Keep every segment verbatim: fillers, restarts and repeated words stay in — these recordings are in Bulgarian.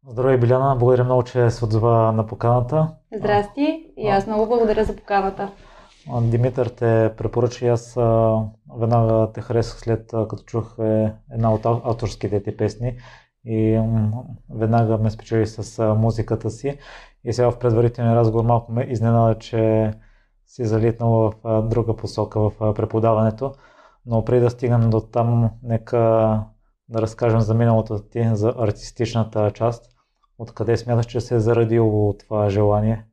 Здравей, Биляна. Благодаря много, че се отзова на поканата. А, Здрасти и а, аз много благодаря за поканата. а, Димитър те препоръча и аз а, веднага те харесах след а, като чух е, една от ау- авторските ти песни и м, веднага ме спечели с а, музиката си. И сега в предварителния разговор малко ме изненада, че си залитнала в а, друга посока в а, преподаването. Но преди да стигнем до там, нека да разкажем за миналото ти, за артистичната част. Откъде смяташ, че се е зародило това желание?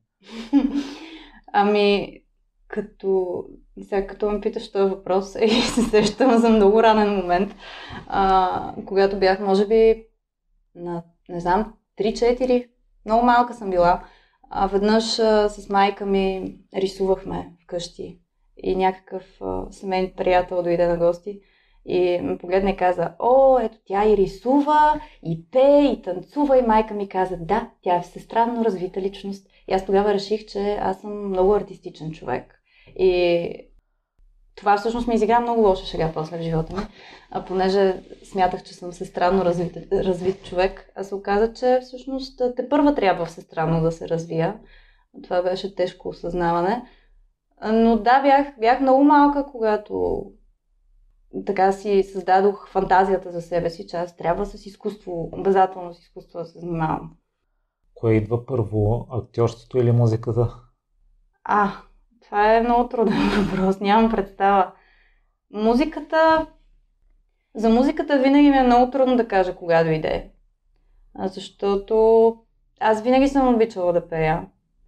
Ами, като, сега като ме питаш този въпрос и се сещам за много ранен момент, а, когато бях, може би, на, не знам, три-четири, много малка съм била. А веднъж а, с майка ми рисувахме вкъщи и някакъв а, семейен приятел дойде на гости и ме погледна и каза: "О, ето тя и рисува, и пее, и танцува", и майка ми каза: "Да, тя е всестранно развита личност." И аз тогава реших, че аз съм много артистичен човек. И това всъщност ми изигра много лоша шега после в живота ми. А понеже смятах, че съм всестранно развит, развит човек, а се оказа, че всъщност те първа трябва всестранно да се развия. Това беше тежко осъзнаване. Но да, бях, бях много малка, когато така си създадох фантазията за себе си, че аз трябва с изкуство, обязателно с изкуство да се занимавам. Кое идва първо, актьорството или музиката? А, това е много труден въпрос, нямам представа. Музиката, за музиката винаги ми е много трудно да кажа кога дойде. А, Защото аз винаги съм обичала да пея,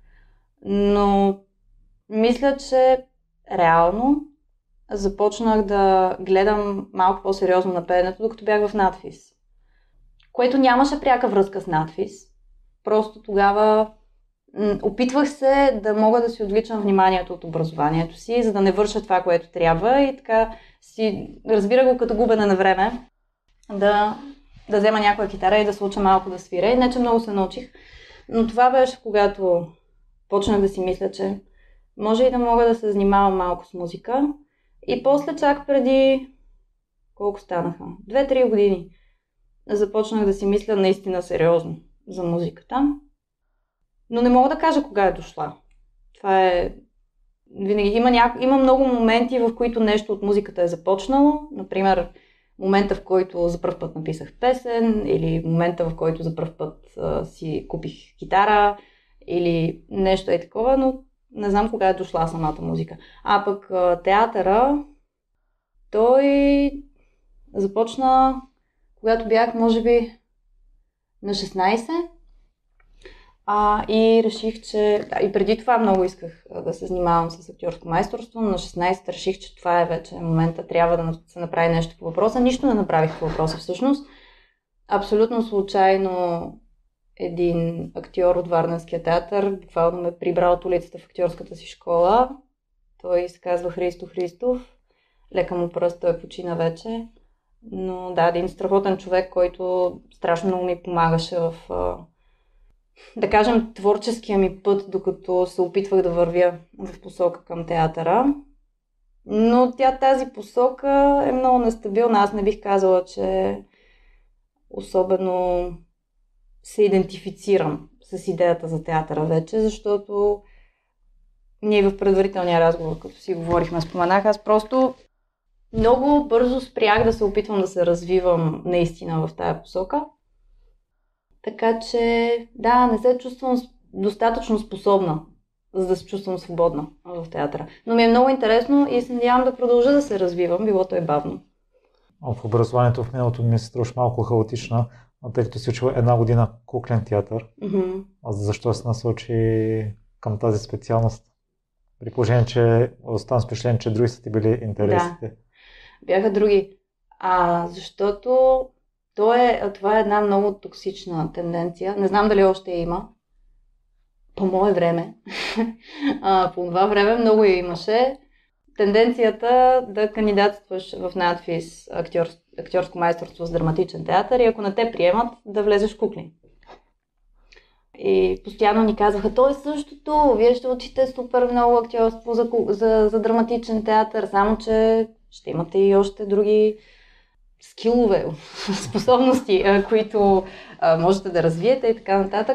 но мисля, че реално започнах да гледам малко по-сериозно на пеенето, докато бях в надфис. Което нямаше пряка връзка с надфис. Просто тогава м, опитвах се да мога да си отвличам вниманието от образованието си, за да не върша това, което трябва, и така си разбира го като губене на време да, да взема някоя китара и да се уча малко да свиря. И не, че много се научих, но това беше когато почнах да си мисля, че може и да мога да се занимавам малко с музика. И после чак преди колко станаха? Две-три години започнах да си мисля наистина сериозно за музиката. Но не мога да кажа кога е дошла. Това е... Винаги има, ня... има много моменти, в които нещо от музиката е започнало. Например, момента, в който за пръв път написах песен, или момента, в който за пръв път а, си купих китара, или нещо е такова, но не знам кога е дошла самата музика. А пък а, театъра, той започна, когато бях, може би, на шестнайсет. А, и реших, че... Да, и преди това много исках а, да се занимавам с актьорско майсторство, но на шестнайсет реших, че това е вече момента, трябва да се направи нещо по въпроса. Нищо не направих по въпроса всъщност. Абсолютно случайно един актьор от Варненския театър буквално ме прибра от улицата в актьорската си школа. Той се казва Христо Христов. Лека му пръст, той почина вече. Но да, един страхотен човек, който страшно много ми помагаше в, да кажем, творческия ми път, докато се опитвах да вървя в посока към театъра. Но тя, тази посока е много нестабилна. Аз не бих казала, че особено се идентифицирам с идеята за театъра вече, защото ние в предварителния разговор, като си говорихме, споменах, аз просто много бързо спрях да се опитвам да се развивам наистина в тая посока. Така че, да, не се чувствам достатъчно способна, за да се чувствам свободна в театъра. Но ми е много интересно и се надявам да продължа да се развивам, било то е бавно. В образованието в миналото ми се струваш малко хаотична, а тъй като си учила една година куклен театър. Mm-hmm. А защо се насочи към тази специалност? При положение, че оставам с впечатление, че други са ти били Да, интересите. бяха други. А, защото то е, това е една много токсична тенденция. Не знам дали още я има. По мое време. а, по това време много я имаше. Тенденцията да кандидатстваш в надфис актьор, актьорско майсторство с драматичен театър и ако не те приемат, да влезеш в кукли. И постоянно ни казваха: "То е същото, вие ще учите супер много актьорство за, за, за драматичен театър, само че ще имате и още други скилове, способности, а, които а, можете да развиете и така нататък.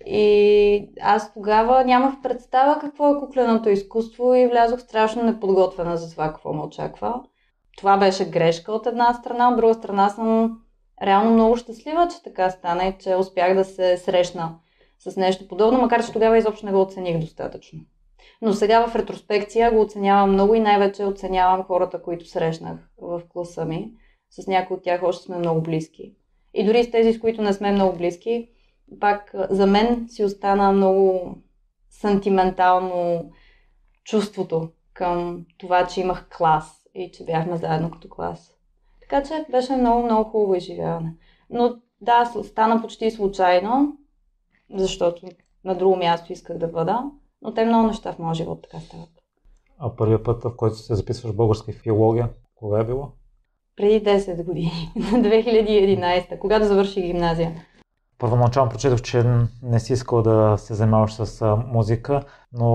И аз тогава нямах представа какво е кукленото изкуство и влязох страшно неподготвена за това какво ме очаква. Това беше грешка от една страна, от друга страна съм реално много щастлива, че така стана и че успях да се срещна с нещо подобно, макар че тогава изобщо не го оцених достатъчно. Но сега в ретроспекция го оценявам много и най-вече оценявам хората, които срещнах в класа ми. С някои от тях още сме много близки. И дори с тези, с които не сме много близки, пак за мен си остана много сантиментално чувството към това, че имах клас и че бяхме заедно като клас. Така че беше много, много хубаво изживяване. Но да, стана почти случайно, защото на друго място исках да бъда, но те много неща в моя живот така стават. А първият път, в който се записваш българска филология, кога е било? Преди десет години, на две хиляди и единадесета, когато завърших гимназия. Първоначално прочетох, че не си искал да се занимаваш с музика, но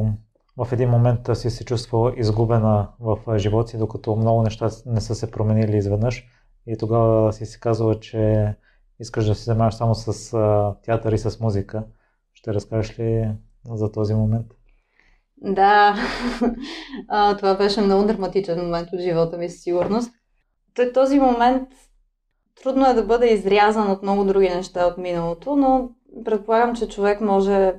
в един момент си се чувствала изгубена в живота си, докато много неща не са се променили изведнъж. И тогава си си казала, че искаш да се занимаваш само с театър и с музика. Ще разкажеш ли за този момент? Да, а, това беше много драматичен момент от живота ми със сигурност. Този момент трудно е да бъде изрязан от много други неща от миналото, но предполагам, че човек може,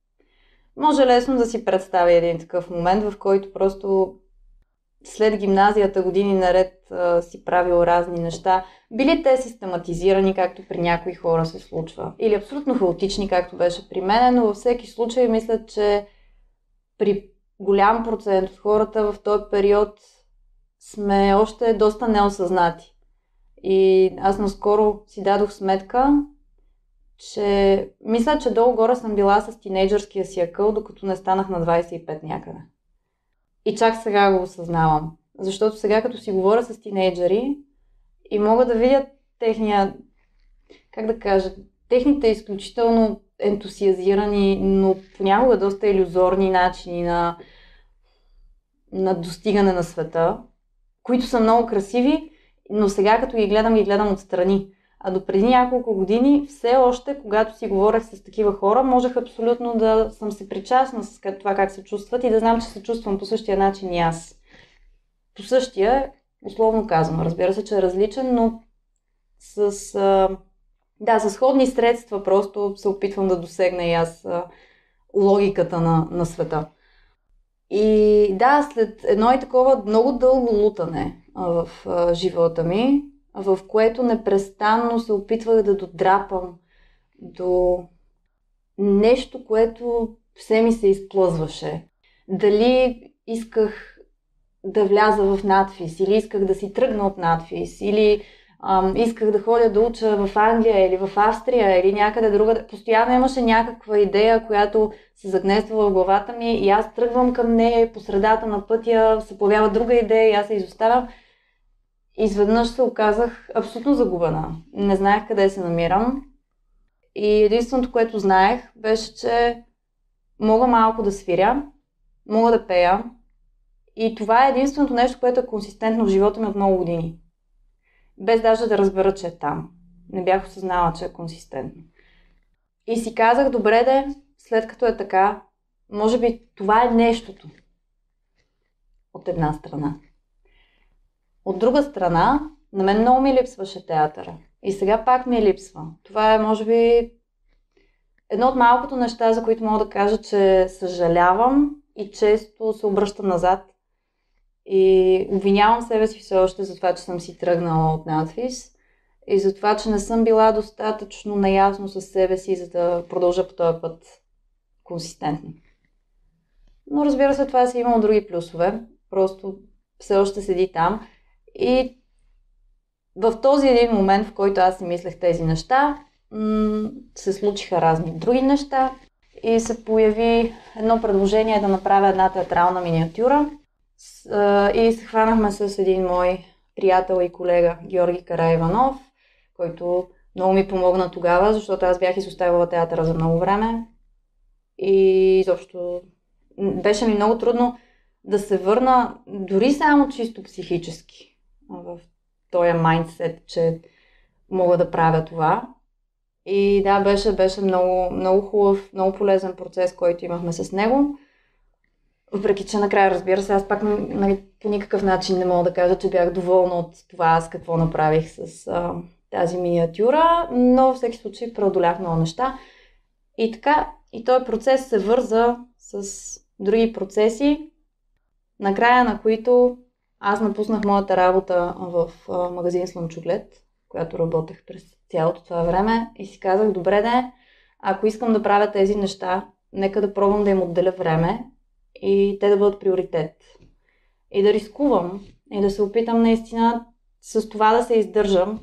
може лесно да си представи един такъв момент, в който просто след гимназията години наред а, си правил разни неща. Били те систематизирани, както при някои хора се случва, или абсолютно хаотични, както беше при мен, но във всеки случай мисля, че при голям процент от хората в този период сме още доста неосъзнати. И аз наскоро си дадох сметка, че мисля, че долу-горе съм била с тинейджърския си акъл, докато не станах на двадесет и пет някъде. И чак сега го осъзнавам. Защото сега, като си говоря с тинейджъри и мога да видя техния, как да кажа, техните изключително ентусиазирани, но понякога доста илюзорни начини на, на достигане на света, които са много красиви, но сега като ги гледам, ги гледам отстрани. А до преди няколко години все още, когато си говорех с такива хора, можех абсолютно да съм се причастна с това как се чувстват и да знам, че се чувствам по същия начин и аз. По същия, условно казано, разбира се, че е различен, но с, а, да, с сходни средства просто се опитвам да досегна и аз а, логиката на, на света. И да, след едно и такова много дълго лутане а, в а, живота ми, в което непрестанно се опитвах да додрапам до нещо, което все ми се изплъзваше. Дали исках да вляза в надфис, или исках да си тръгна от надфис, или ам, исках да ходя да уча в Англия или в Австрия, или някъде друга. Постоянно имаше някаква идея, която се загнества в главата ми и аз тръгвам към нея, по средата на пътя се появява друга идея и аз се изоставям. Изведнъж се оказах абсолютно загубена. Не знаех къде се намирам. И единственото, което знаех, беше, че мога малко да свиря, мога да пея. И това е единственото нещо, което е консистентно в живота ми от много години. Без даже да разбера, че е там. Не бях осъзнала, че е консистентно. И си казах, добре де, след като е така, може би това е нещото. От една страна. От друга страна, на мен много ми липсваше театъра. И сега пак ми липсва. Това е, може би, едно от малкото неща, за които мога да кажа, че съжалявам и често се обръщам назад. И обвинявам себе си все още за това, че съм си тръгнала от надфис и за това, че не съм била достатъчно наясно с себе си, за да продължа по този път консистентно. Но разбира се, това си имало други плюсове. Просто все още седи там. И в този един момент, в който аз си мислех тези неща, м- се случиха разни други неща и се появи едно предложение да направя една театрална миниатюра. С, а, и се хванахме с един мой приятел и колега Георги Караиванов, който много ми помогна тогава, защото аз бях изоставила театъра за много време и изобщо беше ми много трудно да се върна дори само чисто психически в този майндсет, че мога да правя това. И да, беше, беше много, много хубав, много полезен процес, който имахме с него. Въпреки че накрая, разбира се, аз пак нали, по никакъв начин не мога да кажа, че бях доволна от това аз какво направих с а, тази миниатюра, но във всеки случай преодолях много неща. И така, и този процес се върза с други процеси, накрая на които аз напуснах моята работа в а, магазин Слънчоглед, която работех през цялото това време и си казах, добре де, ако искам да правя тези неща, нека да пробвам да им отделя време и те да бъдат приоритет. И да рискувам и да се опитам наистина с това да се издържам.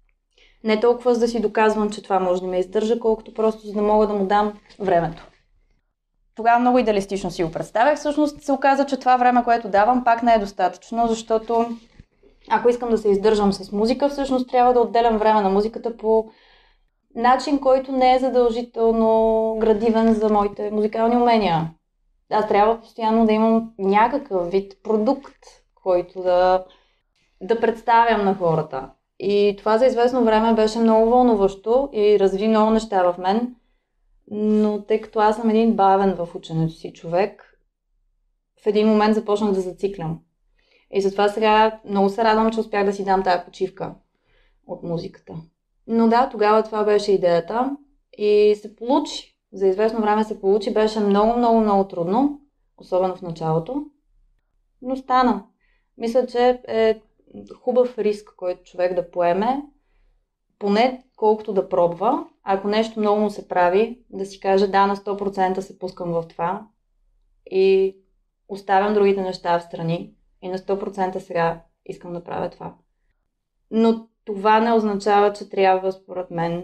Не толкова за да си доказвам, че това може да ме издържа, колкото просто за да мога да му дам времето. Тогава много идеалистично си го представях. Всъщност се оказа, че това време, което давам, пак не е достатъчно, защото ако искам да се издържам с музика, всъщност трябва да отделям време на музиката по начин, който не е задължително градивен за моите музикални умения. Аз трябва постоянно да имам някакъв вид продукт, който да, да представям на хората. И това за известно време беше много вълнуващо и разви много неща в мен, но тъй като аз съм един бавен в ученето си човек, в един момент започнах да зациклям. И затова сега много се радвам, че успях да си дам тая почивка от музиката. Но да, тогава това беше идеята и се получи. За известно време се получи. Беше много, много, много трудно, особено в началото, но стана. Мисля, че е хубав риск, който човек да поеме, поне колкото да пробва. Ако нещо много му се прави, да си каже да, на сто процента се пускам в това и оставям другите неща в страни и на сто процента сега искам да правя това. Но това не означава, че трябва, според мен,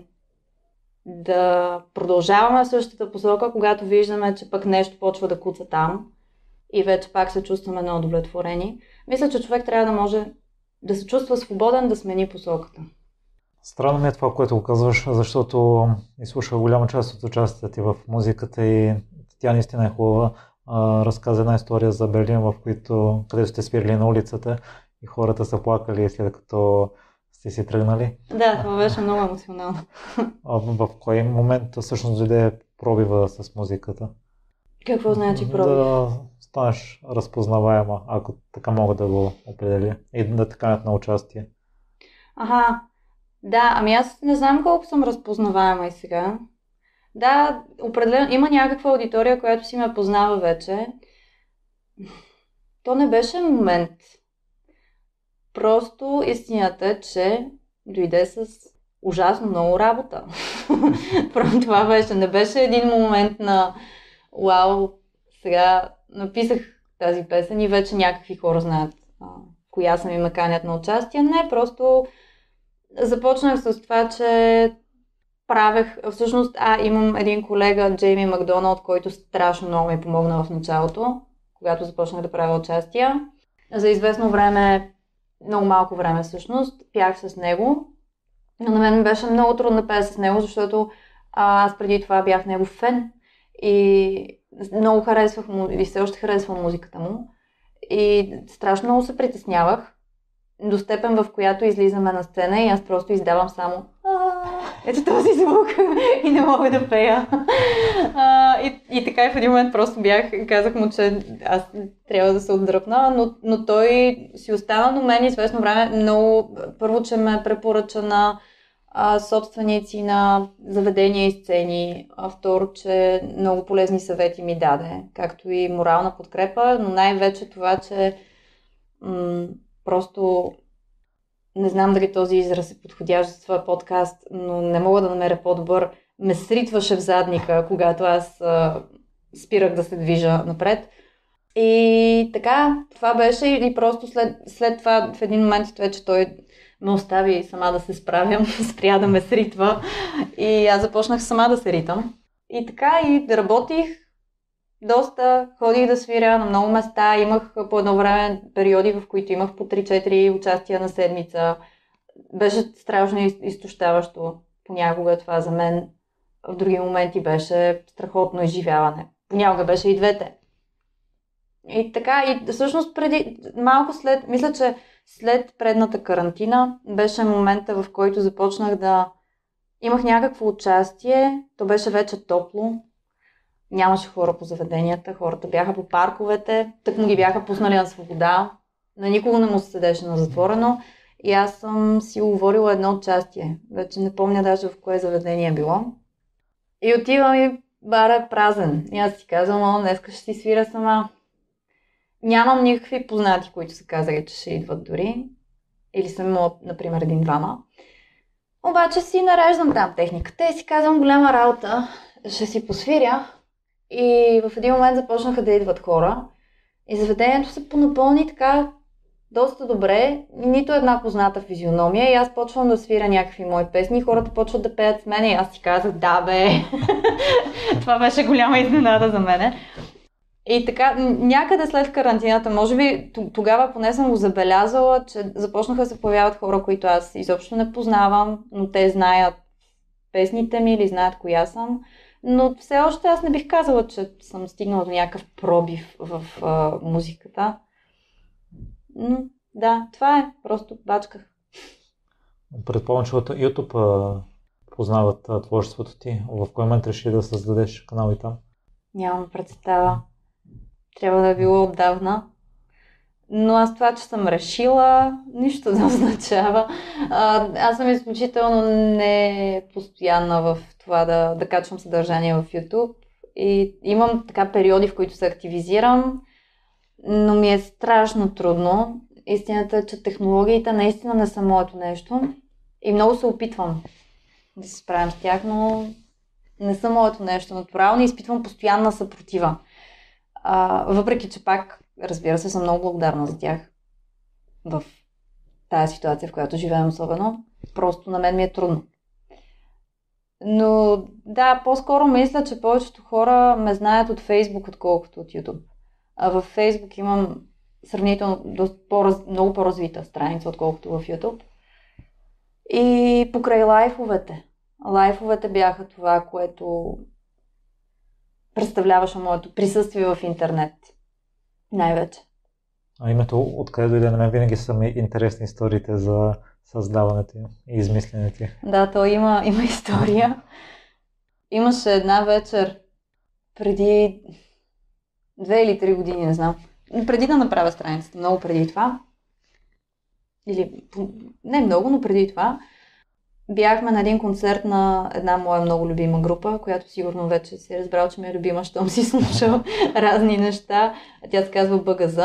да продължаваме в същата посока, когато виждаме, че пък нещо почва да куца там и вече пак се чувстваме неудовлетворени. Мисля, че човек трябва да може да се чувства свободен да смени посоката. Странно ми е това, което го казваш, защото изслушах голяма част от участията ти в музиката и тя наистина е хубава. Разказа една история за Берлин, в които, където сте спирали на улицата и хората са плакали след като сте си тръгнали. Да, това беше много емоционално. А в кой момент всъщност дойде пробива с музиката? Какво значи пробив? Да станеш разпознаваема, ако така мога да го определя, и да те канят на участие. Аха, да, ами аз не знам колко съм разпознаваема и сега. Да, определено има някаква аудитория, която си ме познава вече. То не беше момент. Просто истината е, че дойде с ужасно много работа. Просто това беше. Не беше един момент на вау, сега написах тази песен и вече някакви хора знаят а, коя съм и ме канят на участие. Не, просто започнах с това, че правех, всъщност, а, имам един колега, Джейми Макдоналд, който страшно много ми помогна в началото, когато започнах да правя участия. За известно време, много малко време всъщност, пях с него. Но на мен беше много трудно да пея с него, защото а, аз преди това бях негов фен и много харесвах му, и все още харесвам музиката му. И страшно много се притеснявах до степен, в която излизаме на сцена и аз просто издавам само ето този звук и не мога да пея. А, и, и така и в един момент просто бях, казах му, че аз трябва да се отдръпна, но, но той си остана до мен известно време много, първо, че ме препоръча на а, собственици на заведения и сцени, а второ, че много полезни съвети ми даде, както и морална подкрепа, но най-вече това, че м- просто не знам дали този израз е подходящ за това подкаст, но не мога да намеря по-добър. Ме сритваше в задника, когато аз а, спирах да се движа напред. И така, това беше и просто след, след това в един момент вече той ме остави сама да се справям, спря да ме сритва и аз започнах сама да се ритам. И така и работих доста, ходих да свиря на много места, имах по едно време периоди, в които имах по три-четири участия на седмица. Беше страшно изтощаващо понякога това за мен. В други моменти беше страхотно изживяване. Понякога беше и двете. И така, и всъщност преди, малко след, мисля, че След предната карантина беше момента, в който започнах да имах някакво участие, то беше вече топло, нямаше хора по заведенията, хората бяха по парковете, тък му ги бяха пуснали на свобода, на никого не му се седеше на затворено и аз съм си уговорила едно участие. Вече не помня даже в кое заведение е било. И отивам и бар е празен. И аз си казвам, о, днеска ще си свира сама. Нямам никакви познати, които са казали, че ще идват дори. Или съм имала, например, един-двама. Обаче си нареждам там техниката и си казвам, голяма работа, ще си посвиря. И в един момент започнаха да идват хора. И заведението се понапълни така доста добре. Нито една позната физиономия. И аз почвам да свиря някакви мои песни. И хората почват да пеят с мен. И аз си казах, да бе. Това беше голяма изненада за мене. И така, някъде след карантината, може би тогава поне съм го забелязала, че започнаха да се появяват хора, които аз изобщо не познавам, но те знаят песните ми или знаят коя съм. Но все още аз не бих казала, че съм стигнала до някакъв пробив в а, музиката. Но да, това е. Просто бачках. Предполагам, че от YouTube а, познават а, творчеството ти. В кой момент реши да създадеш канал и там? Нямам представа. Трябва да е било отдавна. Но аз това, че съм решила, нищо не означава. А, аз съм изключително не постоянна в това да, да качвам съдържание в YouTube. И имам така периоди, в които се активизирам, но ми е страшно трудно. Истината е, че технологиите наистина не са моето нещо. И много се опитвам да се справям с тях, но не са моето нещо. Натурално изпитвам постоянна съпротива. А, въпреки, че пак, разбира се, съм много благодарна за тях в тази ситуация, в която живеем особено. Просто на мен ми е трудно. Но да, по-скоро мисля, че повечето хора ме знаят от Facebook, отколкото от YouTube. А в Facebook имам сравнително доста по-раз... много по-развита страница, отколкото в YouTube. И покрай лайфовете. Лайфовете бяха това, което представляваше моето присъствие в интернет. Най-вече. А името откъде дойде? На мен винаги са ми интересни историите за създаването и измисленето. Да, то има, има история. Имаше една вечер преди две или три години, не знам. Преди да направя страницата, много преди това. Или не много, но преди това. Бяхме на един концерт на една моя много любима група, която сигурно вече си е разбрал, че ми е любима, щом си слушал разни неща. Тя се казва БГЗ.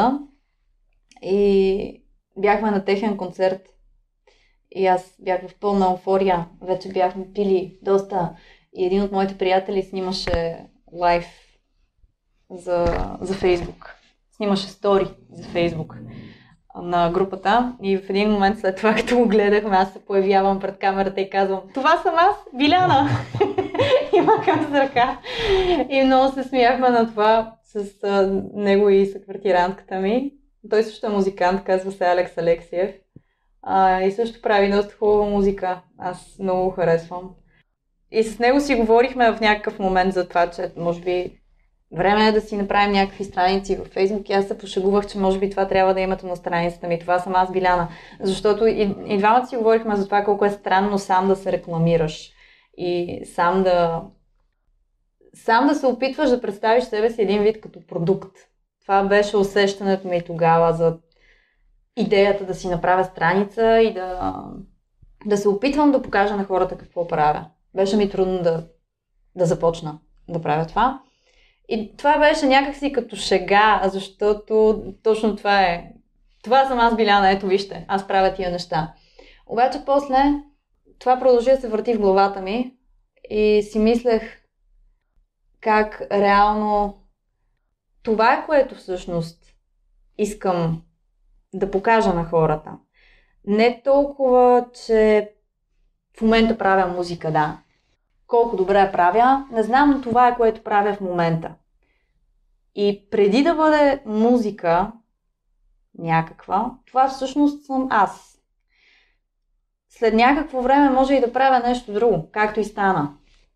И бяхме на техен концерт. И аз бях в пълна еуфория. Вече бяхме пили доста. И един от моите приятели снимаше лайв за, за Фейсбук. Снимаше стори за Фейсбук на групата и в един момент след това, като го гледахме, аз се появявам пред камерата и казвам: това съм аз, Биляна! И махам с ръка. И много се смяхме на това с а, него и съквартирантката ми. Той също е музикант, казва се Алекс Алексиев. А, и също прави доста хубава музика. Аз много го харесвам. И с него си говорихме в някакъв момент за това, че може би време е да си направим някакви страници във Фейсбук и аз се пошегувах, че може би това трябва да е името на страницата ми. Това съм аз, Биляна. Защото и, и двамата си говорихме за това колко е странно сам да се рекламираш и сам да сам да се опитваш да представиш себе си един вид като продукт. Това беше усещането ми тогава за идеята да си направя страница и да, да се опитвам да покажа на хората какво правя. Беше ми трудно да, да започна да правя това. И това беше някакси като шега, защото точно това е. Това съм аз, Биляна, ето вижте, аз правя тия неща. Обаче после това продължи да се върти в главата ми и си мислех как реално това е, което всъщност искам да покажа на хората. Не толкова, че в момента правя музика, да. Колко добре я правя, не знам, но това е, което правя в момента. И преди да бъде музика някаква, това всъщност съм аз. След някакво време може и да правя нещо друго, както и стана.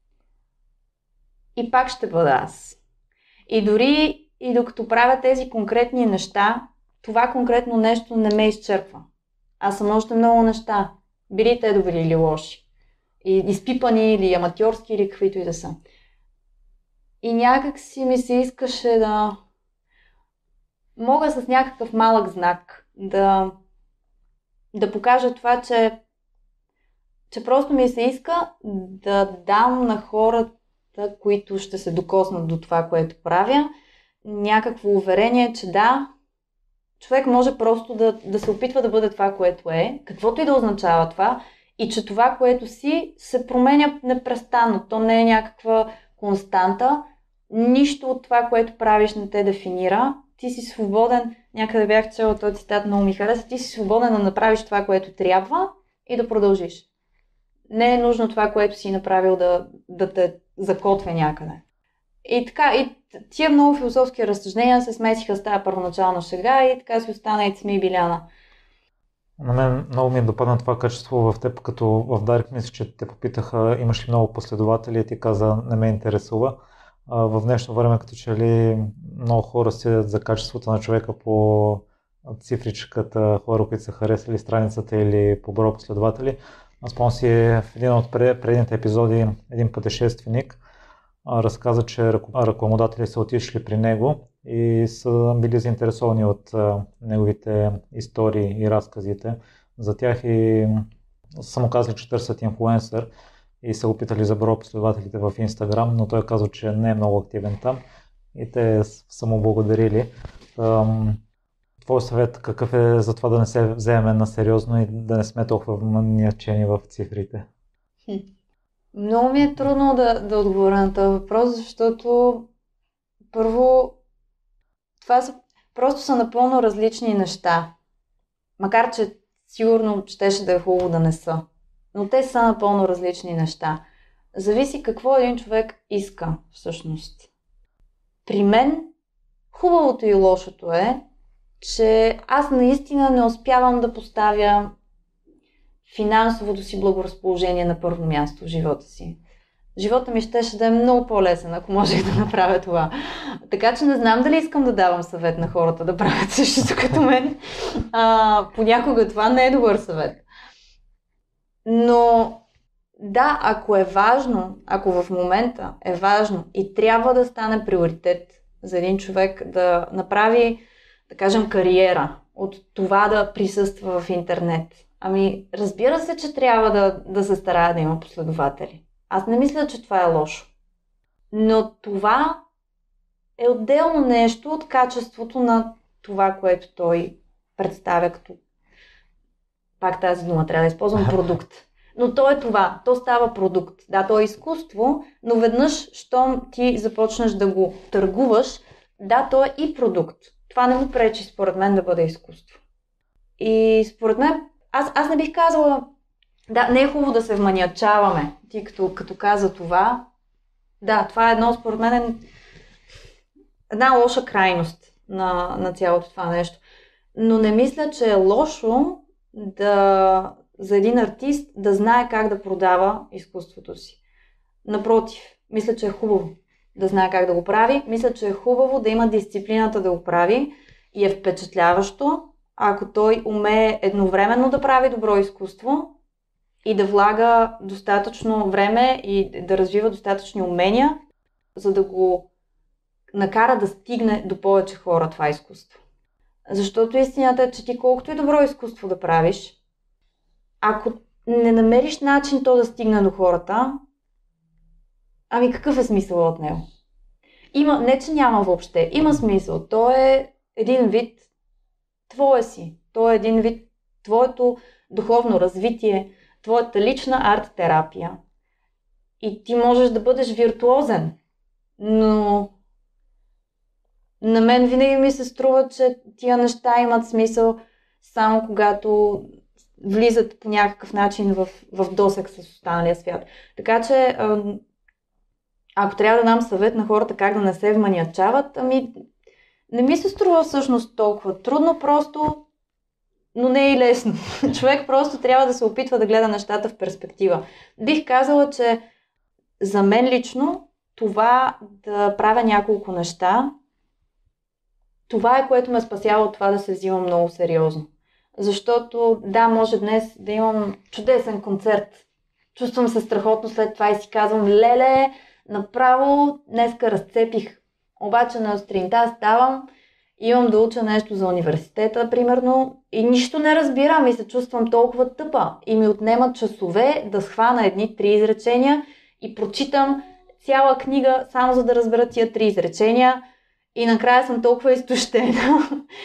И пак ще бъда аз. И дори и докато правя тези конкретни неща, това конкретно нещо не ме изчерпва. Аз съм още много неща. Били те добри или лоши. И изпипани или аматьорски или каквито и да са. И някак си ми се искаше да мога с някакъв малък знак да, да покажа това, че, че просто ми се иска да дам на хората, които ще се докоснат до това, което правя, някакво уверение, че да, човек може просто да, да се опитва да бъде това, което е, каквото и да означава това, и че това, което си, се променя непрестанно. То не е някаква константа. Нищо от това, което правиш, не те дефинира. Ти си свободен, някъде бях чела този цитат, много ми хареса, ти си свободен да направиш това, което трябва и да продължиш. Не е нужно това, което си направил да, да те закотвя някъде. И така, и тия много философски разсъждения се смесиха с тази първоначална шега и така си остана и Цми и Биляна. На мен много ми е допадна това качество в теб, като в Дарик, мисля, че те попитаха имаш ли много последователи и ти каза не ме интересува. В днешно време, като че ли много хора седят за качеството на човека по цифричката, хора, които са харесали страницата или по броя последователи. Аз спомням си в един от предните епизоди един пътешественик разказа, че рекламодатели са отишли при него и са били заинтересовани от неговите истории и разказите за тях и са му казали, че търсят инфлуенсър и са опитали за броя последователите в Инстаграм, но той казва, че не е много активен там и те са му благодарили. Твой съвет какъв е за това да не се вземем на сериозно и да не сме толкова маниачени в цифрите? Много ми е трудно да, да отговоря на този въпрос, защото първо това са, просто са напълно различни неща. Макар че сигурно щеше да е хубаво да не са. Но те са напълно различни неща. Зависи какво един човек иска всъщност. При мен хубавото и лошото е, че аз наистина не успявам да поставя финансовото си благоразположение на първо място в живота си. Живота ми щеше да е много по-лесен, ако можех да направя това. Така че не знам дали искам да давам съвет на хората да правят същото като мен. А, понякога това не е добър съвет. Но да, ако е важно, ако в момента е важно и трябва да стане приоритет за един човек да направи, да кажем, кариера от това да присъства в интернет. Ами, разбира се, че трябва да, да се старае да има последователи. Аз не мисля, че това е лошо. Но това е отделно нещо от качеството на това, което той представя като... Пак тази дума трябва да използвам продукт. Но то е това. То става продукт. Да, то е изкуство, но веднъж, щом ти започнеш да го търгуваш, да, то е и продукт. Това не му пречи, според мен, да бъде изкуство. И според мен, аз, аз не бих казала, да, не е хубаво да се вманиачаваме. Ти като, като каза това, да, това е едно, според мен, една лоша крайност на, на цялото това нещо. Но не мисля, че е лошо да, за един артист да знае как да продава изкуството си. Напротив, мисля, че е хубаво да знае как да го прави. Мисля, че е хубаво да има дисциплината да го прави и е впечатляващо, ако той умее едновременно да прави добро изкуство и да влага достатъчно време и да развива достатъчни умения, за да го накара да стигне до повече хора това изкуство. Защото истината е, че ти колкото и добро изкуство да правиш, ако не намериш начин то да стигне до хората, ами какъв е смисъл от него? Има, не, че няма въобще. Има смисъл. То е един вид твое си. То е един вид твоето духовно развитие, твоята лична арт-терапия. И ти можеш да бъдеш виртуозен. Но на мен винаги ми се струва, че тия неща имат смисъл само когато влизат по някакъв начин в, в досег с останалия свят. Така че, ако трябва да дам съвет на хората как да не се вманиачават, ами не ми се струва всъщност толкова трудно, просто, но не е и лесно. Човек просто трябва да се опитва да гледа нещата в перспектива. Бих казала, че за мен лично това да правя няколко неща, това е което ме спасява от това да се взимам много сериозно. Защото да, може днес да имам чудесен концерт. Чувствам се страхотно след това и си казвам, леле, направо днеска разцепих. Обаче на сутринта ставам, имам да уча нещо за университета, примерно, и нищо не разбирам и се чувствам толкова тъпа. И ми отнемат часове да схвана едни три изречения и прочитам цяла книга, само за да разбера тия три изречения. И накрая съм толкова изтощена.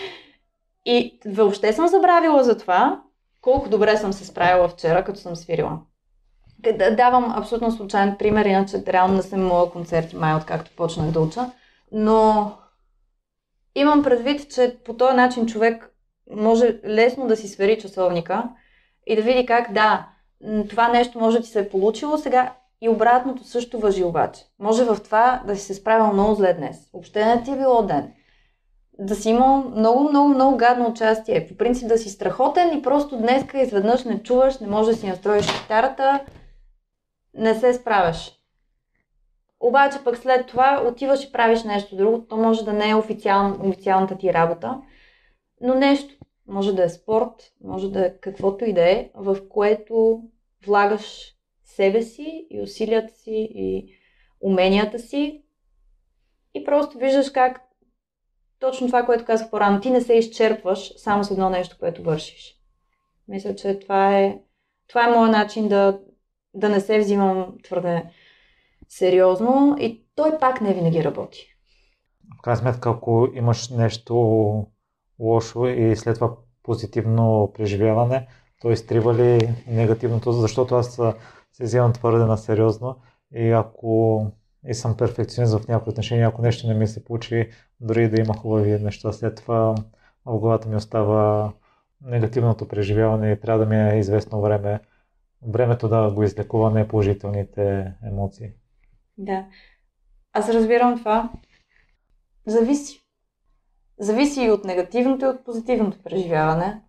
И въобще съм забравила за това, колко добре съм се справила вчера, като съм свирила. Давам абсолютно случайен пример, иначе реално не съм имала концерти май, откакто почнах да уча. Но имам предвид, че по този начин човек може лесно да си свери часовника и да види как, да, това нещо може да ти се е получило сега и обратното също важи обаче. Може в това да си се справил много зле днес. Въобще не ти е било ден. Да си имал много, много, много гадно участие. По принцип да си страхотен и просто днеска изведнъж не чуваш, не можеш да си настроиш китарата, не се справяш. Обаче пък след това отиваш и правиш нещо друго. То може да не е официал, официалната ти работа, но нещо. Може да е спорт, може да е каквото и да е, в което влагаш себе си и усилията си и уменията си и просто виждаш как точно това, което казах по-рано, ти не се изчерпваш само с едно нещо, което вършиш. Мисля, че това е, това е моят начин да, да не се взимам твърде сериозно и той пак не винаги работи. В крайна сметка, ако имаш нещо лошо и след това позитивно преживяване, то изтрива ли негативното, защото аз се взимам твърде на сериозно и ако и съм перфекционист в някои отношения, ако нещо не ми се получи, дори да има хубави неща, след това в главата ми остава негативното преживяване и трябва да ми е известно време, времето да го излекува неположителните емоции. Да. Аз разбирам това. Зависи. Зависи и от негативното и от позитивното преживяване.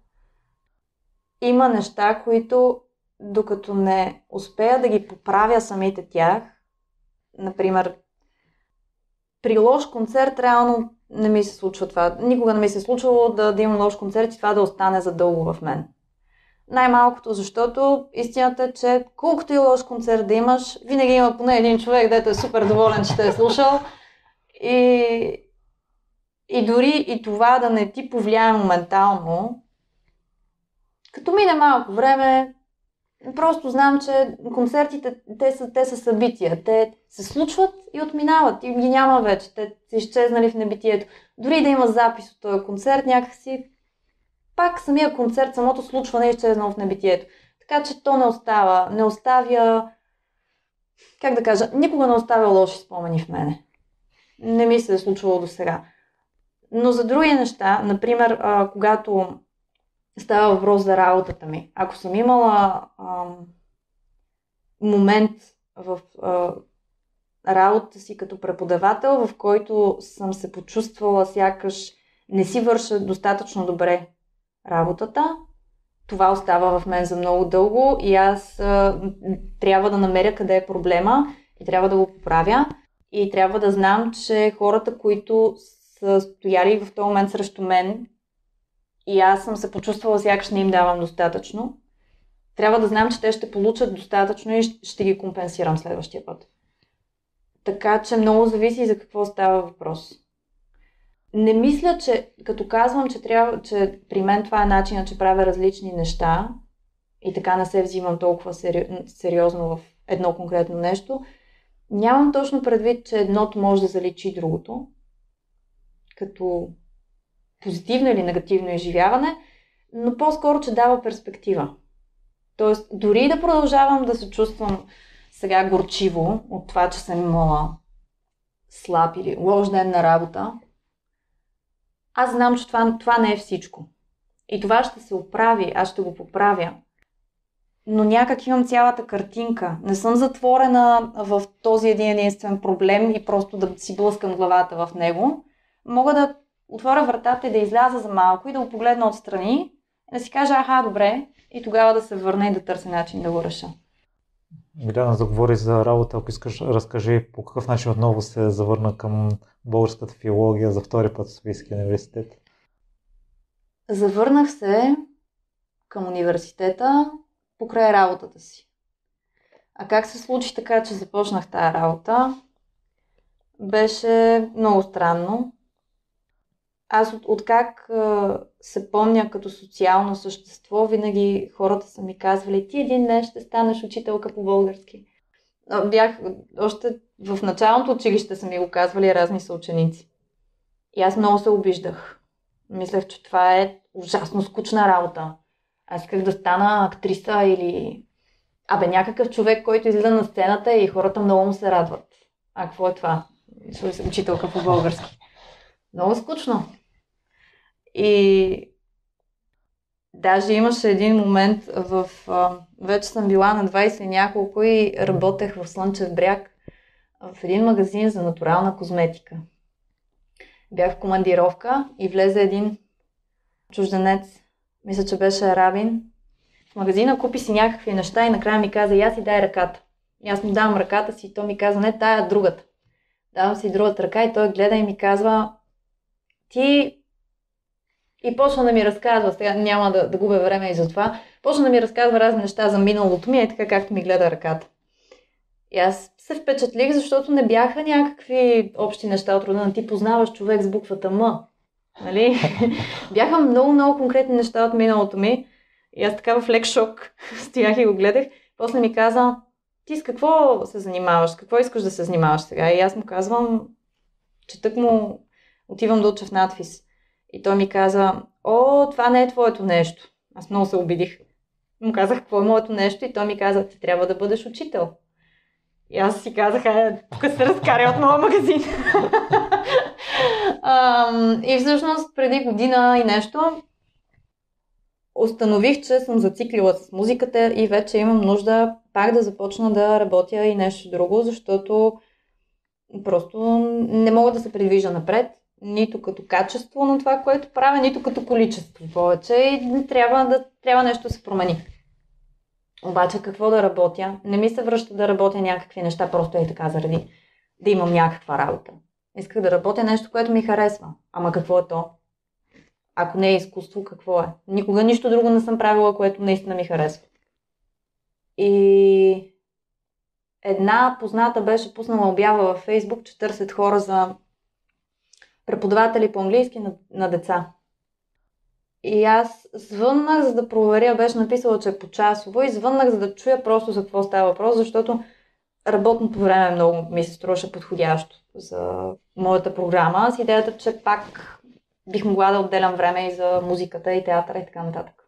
Има неща, които докато не успея да ги поправя самите тях, например, при лош концерт реално не ми се случва това. Никога не ми се е случвало да, да имам лош концерт и това да остане задълго в мен. Най-малкото, защото истината е, че колкото и лош концерт да имаш, винаги има поне един човек, дето е супер доволен, че те е слушал. И, и дори и това да не ти повлияе моментално, като мине малко време, просто знам, че концертите, те са, те са събития. Те се случват и отминават. И ги няма вече. Те са изчезнали в небитието. Дори да има запис от този концерт, някакси пак самия концерт, самото случване е изчезнало в небитието. Така че то не остава. Не оставя... Как да кажа? Никога не оставя лоши спомени в мене. Не ми се е случвало до сега. Но за други неща, например, а, когато става въпрос за работата ми. Ако съм имала а, момент в а, работата си като преподавател, в който съм се почувствала сякаш не си върша достатъчно добре работата, това остава в мен за много дълго и аз а, трябва да намеря къде е проблема и трябва да го поправя и трябва да знам, че хората, които са стояли в този момент срещу мен и аз съм се почувствала сякаш не им давам достатъчно, трябва да знам, че те ще получат достатъчно и ще ги компенсирам следващия път. Така че много зависи за какво става въпрос. Не мисля, че като казвам, че, трябва, че при мен това е начинът, че правя различни неща и така не се взимам толкова сери... сериозно в едно конкретно нещо, нямам точно предвид, че едното може да заличи другото, като позитивно или негативно изживяване, но по-скоро, че дава перспектива. Тоест, дори да продължавам да се чувствам сега горчиво от това, че съм имала слаб или лош ден на работа, аз знам, че това, това не е всичко. И това ще се оправи, аз ще го поправя. Но някак имам цялата картинка. Не съм затворена в този един единствен проблем и просто да си блъскам главата в него. Мога да отворя вратата и да изляза за малко и да го погледна отстрани и да си кажа, аха, добре, и тогава да се върна и да търся начин да го реша. Миляна, заговори за работа, ако искаш, разкажи по какъв начин отново се завърна към българската филология за втори път в Софийския университет. Завърнах се към университета покрай работата си. А как се случи така, че започнах тая работа? Беше много странно. Аз от, от как а, се помня като социално същество, винаги хората са ми казвали: ти един ден ще станеш учителка по български. А, бях, още в началното училище са ми го казвали разни съученици. И аз много се обиждах. Мислех, че това е ужасно скучна работа. Аз исках да стана актриса или... Абе, някакъв човек, който излиза на сцената и хората много му се радват. А какво е това? Ще съм учителка по български. Много скучно. И даже имаше един момент в... Вече съм била на двайсет и няколко и работех в Слънчев бряг в един магазин за натурална козметика. Бях в командировка и влезе един чужденец, мисля, че беше арабин. В магазина купи си някакви неща и накрая ми каза: я си дай ръката. И аз му давам ръката си и той ми каза: не, тая другата. Давам си другата ръка и той гледа и ми казва: ти... И почна да ми разказва, сега няма да, да губя време и за това, почна да ми разказва разни неща за миналото ми, е така както ми гледа ръката. И аз се впечатлих, защото не бяха някакви общи неща от рода на ти познаваш човек с буквата М. Нали? Бяха много, много конкретни неща от миналото ми. И аз така в лек шок стоях и го гледах. После ми каза: ти с какво се занимаваш? С какво искаш да се занимаваш сега? И аз му казвам, че тък му отивам да уча в надфис. И той ми каза: о, това не е твоето нещо. Аз много се обидих. Му казах какво е моето нещо и той ми каза: ти трябва да бъдеш учител. И аз си казах: е, тук се разкаря от моя магазин. um, и всъщност преди година и нещо установих, че съм зациклила с музиката и вече имам нужда пак да започна да работя и нещо друго, защото просто не мога да се придвижа напред, нито като качество на това, което правя, нито като количество повече и трябва, да, трябва нещо да се промени. Обаче какво да работя? Не ми се връща да работя някакви неща, просто е така заради да имам някаква работа. Исках да работя нещо, което ми харесва. Ама какво е то? Ако не е изкуство, какво е? Никога нищо друго не съм правила, което наистина ми харесва. И една позната беше пуснала обява във Фейсбук, че търсят хора за преподаватели по английски на, на деца. И аз звъннах, за да проверя, беше написала, че е почасово, и звъннах, за да чуя просто за какво става въпрос, защото работното време много ми се струваше подходящо за моята програма, с идеята, че пак бих могла да отделям време и за музиката и театъра и така нататък.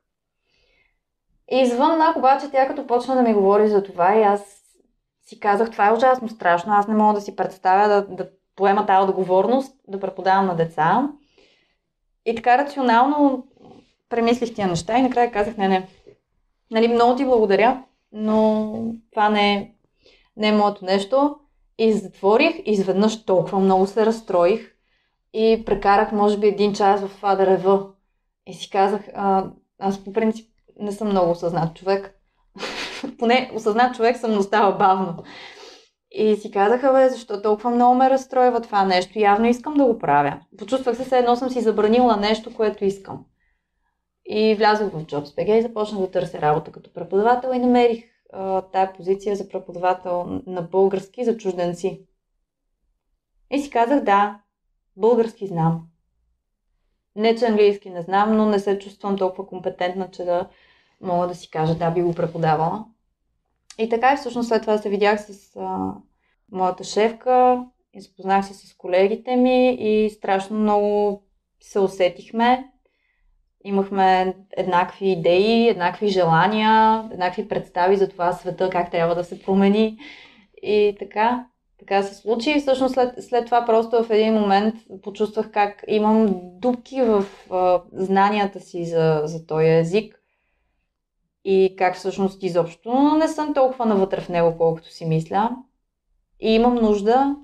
И звъннах, обаче тя като почна да ми говори за това и аз си казах: това е ужасно страшно, аз не мога да си представя да, да поема тази отговорност, да преподавам на деца. И така рационално премислих тия неща и накрая казах: не, не, нали, много ти благодаря, но това не е, не е моето нещо. И затворих и изведнъж толкова много се разстроих и прекарах може би един час в това да рева. И си казах, а, аз по принцип не съм много осъзнат човек. Поне осъзнат човек съм, но става бавно. И си казаха: бе, защо толкова много ме разстроива това нещо? Явно искам да го правя. Почувствах се, все едно съм си забранила нещо, което искам. И влязох в Jobs.bg и започнах да търся работа като преподавател и намерих а, тая позиция за преподавател на български за чужденци. И си казах: да, български знам. Не, че английски не знам, но не се чувствам толкова компетентна, че да мога да си кажа: да, би го преподавала. И така и всъщност след това се видях с а, моята шефка, изпознах се с колегите ми и страшно много се усетихме. Имахме еднакви идеи, еднакви желания, еднакви представи за това света, как трябва да се промени. И така, така се случи. И всъщност след, след това просто в един момент почувствах как имам дупки в а, знанията си за, за този език. И как всъщност изобщо не съм толкова навътре в него, колкото си мисля. И имам нужда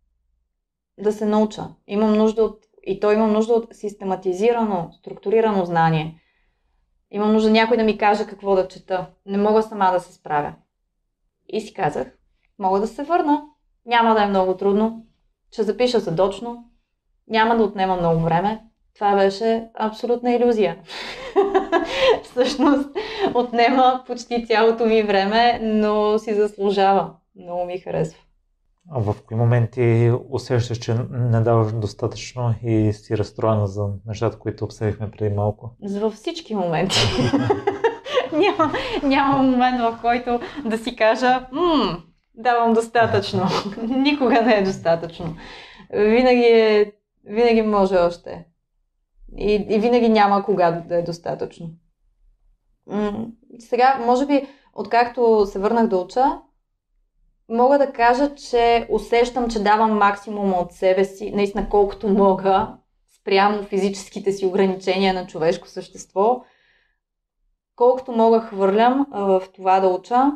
да се науча. Имам нужда от, и то имам нужда от систематизирано, структурирано знание. Имам нужда някой да ми каже какво да чета. Не мога сама да се справя. И си казах: мога да се върна. Няма да е много трудно. Ще запиша задочно. Няма да отнема много време. Това беше абсолютна илюзия. Всъщност отнема почти цялото ми време, но си заслужава. Много ми харесва. А в кои моменти усещаш, че не даваш достатъчно и си разстроена за нещата, които обсъдихме преди малко? Във всички моменти. няма, няма момент, в който да си кажа Мм, давам достатъчно. Никога не е достатъчно. Винаги, е, винаги може още. И, и винаги няма кога да е достатъчно. М- сега, може би, откакто се върнах да уча, мога да кажа, че усещам, че давам максимум от себе си, наистина колкото мога, спрямо физическите си ограничения на човешко същество. Колкото мога хвърлям в това да уча.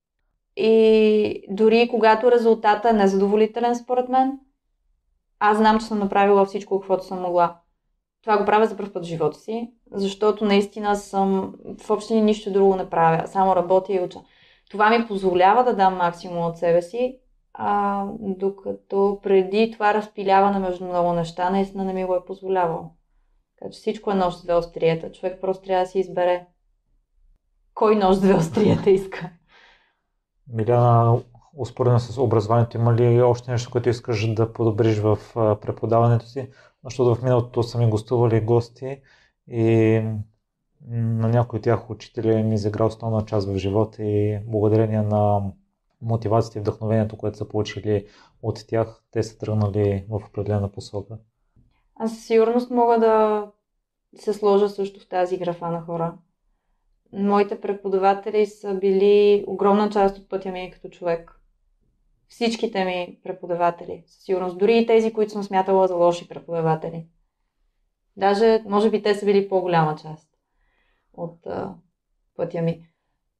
И дори когато резултатът е незадоволителен според мен, аз знам, че съм направила всичко, каквото съм могла. Това го правя за първ път в живота си, защото наистина съм в общини нищо друго не правя, само работя и уча. Това ми позволява да дам максимум от себе си, а, докато преди това разпиляване между много неща наистина не ми го е позволявало. Така че всичко е нож с две остриета. Човек просто трябва да си избере кой нож с две остриета иска. Миляна, успоредно с образованието, има ли още нещо, което искаш да подобриш в преподаването си? Защото в миналото са ми гостували гости и на някои от тях учители ми изиграл основна част в живота и благодарение на мотивацията и вдъхновението, което са получили от тях, те са тръгнали в определена посока. Аз със сигурност мога да се сложа също в тази графа на хора. Моите преподаватели са били огромна част от пътя ми като човек. Всичките ми преподаватели, със сигурност. Дори и тези, които съм смятала за лоши преподаватели. Даже, може би, те са били по-голяма част от а, пътя ми.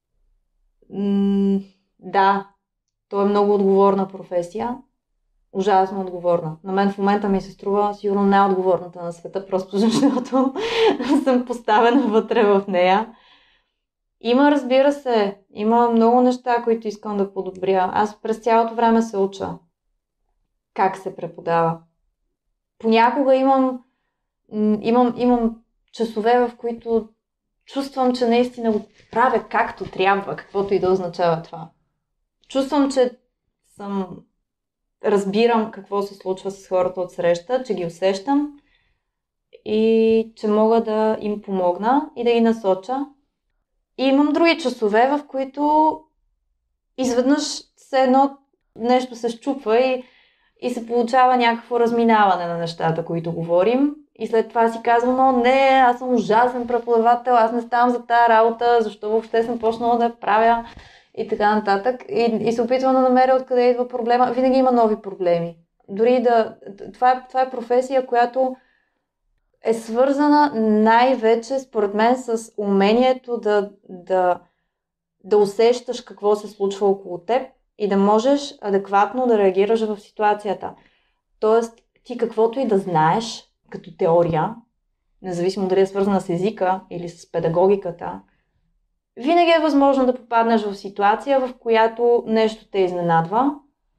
М- да, то е много отговорна професия. Ужасно отговорна. На мен в момента ми се струва сигурно най-отговорната на света, просто защото съм поставена вътре в нея. Има, разбира се, има много неща, които искам да подобря. Аз през цялото време се уча как се преподава. Понякога имам, имам, имам часове, в които чувствам, че наистина го правя както трябва, каквото и да означава това. Чувствам, че съм разбирам какво се случва с хората от среща, че ги усещам и че мога да им помогна и да ги насоча. И имам други часове, в които изведнъж все едно нещо се счупва и, и се получава някакво разминаване на нещата, които говорим. И след това си казвам, о, не, аз съм ужасен преподавател, аз не ставам за тая работа, защо въобще съм почнала да я правя и така нататък. И, и се опитвам да намеря откъде идва проблема. Винаги има нови проблеми. Дори да... Това е, това е професия, която е свързана най-вече, според мен, с умението да, да, да усещаш какво се случва около теб и да можеш адекватно да реагираш в ситуацията. Тоест, ти каквото и да знаеш, като теория, независимо дали е свързана с езика или с педагогиката, винаги е възможно да попаднеш в ситуация, в която нещо те изненадва.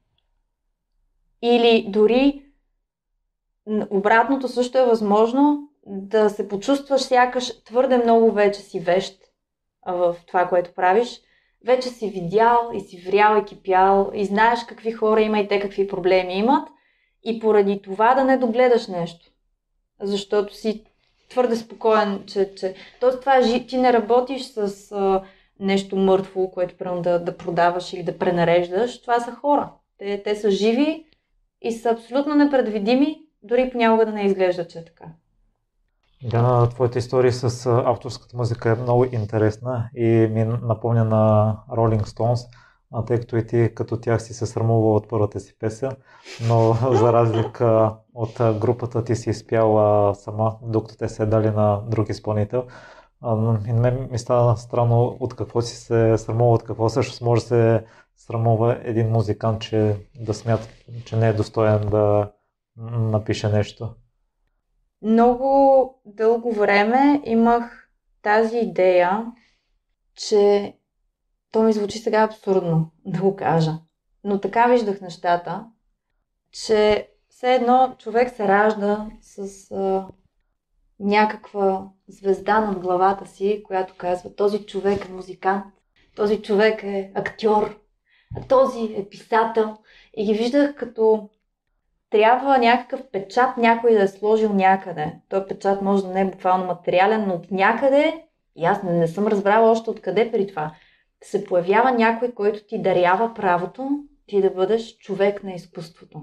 Или дори обратното също е възможно да се почувстваш сякаш твърде много вече си вещ в това, което правиш. Вече си видял и си врял и кипял и знаеш какви хора има и те какви проблеми имат и поради това да не догледаш нещо. Защото си твърде спокоен, че... че... Тоест това е, ти не работиш с а, нещо мъртво, което прямо да, да продаваш или да пренареждаш. Това са хора. Те, те са живи и са абсолютно непредвидими, дори понякога да не изглежда, че е така. Да, твоята история с авторската музика е много интересна и ми напомня на Rolling Stones, тъй като и ти като тях си се срамувала от първата си песен, но за разлика от групата ти си изпяла сама, докато те се дали на друг изпълнител. И на мен ми стана странно от какво си се срамува, от какво също може да се срамува един музикант, че да смята, че не е достоен да напише нещо. Много дълго време имах тази идея, че то ми звучи сега абсурдно да го кажа, но така виждах нещата, че все едно човек се ражда с а, някаква звезда над главата си, която казва: този човек е музикант, този човек е актьор, а този е писател. И ги виждах като трябва някакъв печат някой да е сложил някъде. Той печат може да не е буквално материален, но от някъде, и аз не, не съм разбрала още откъде при това, се появява някой, който ти дарява правото ти да бъдеш човек на изкуството.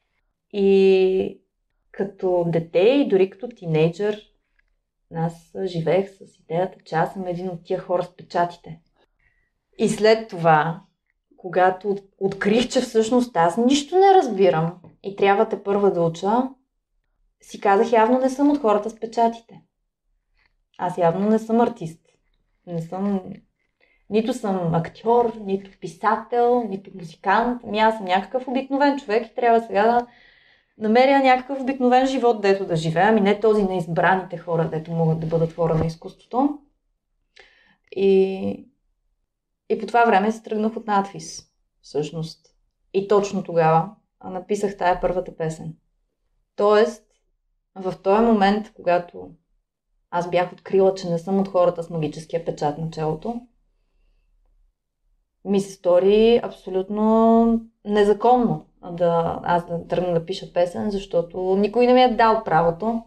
И като дете и дори като тинейджър, аз живеех с идеята, че аз съм един от тия хора с печатите. И след това, когато открих, че всъщност аз нищо не разбирам и трябва те първа да уча, си казах, явно не съм от хората с печатите. Аз явно не съм артист. Не съм... Нито съм актьор, нито писател, нито музикант. Ами аз съм някакъв обикновен човек и трябва сега да намеря някакъв обикновен живот, дето да живея, ами не този на избраните хора, дето могат да бъдат хора на изкуството. И, и по това време се тръгнах от надвис, всъщност. И точно тогава написах тая първата песен. Тоест, в този момент, когато аз бях открила, че не съм от хората с магическия печат на челото, ми се стори абсолютно незаконно да, аз да тръгна да пиша песен, защото никой не ми е дал правото.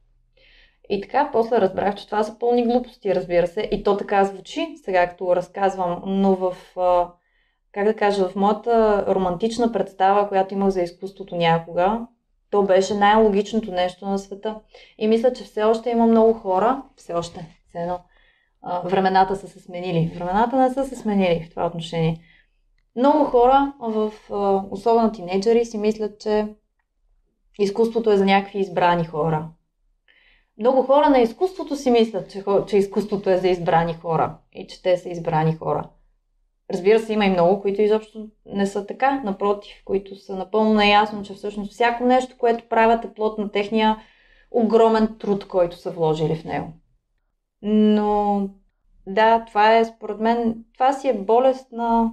И така, после разбрах, че това са пълни глупости, разбира се. И то така звучи, сега като разказвам, но в, как да кажа, в моята романтична представа, която имах за изкуството някога, то беше най-логичното нещо на света. И мисля, че все още има много хора, все още, все едно, времената са се сменили. Времената не са се сменили в това отношение. Много хора, в, особено тинейджери, си мислят, че изкуството е за някакви избрани хора. Много хора на изкуството си мислят, че, че изкуството е за избрани хора и че те са избрани хора. Разбира се, има и много, които изобщо не са така, напротив, които са напълно наясно, че всъщност всяко нещо, което правят, е плод на техния огромен труд, който са вложили в него. Но да, това е според мен, това си е болест на,